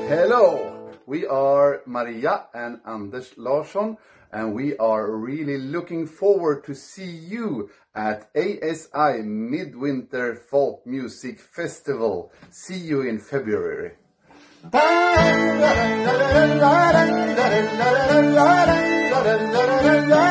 Hello, we are Maria and Anders Larsson, and we are really looking forward to see you at ASI Midwinter Folk Music Festival. See you in February. Da da da da da da da da da da da da da da da.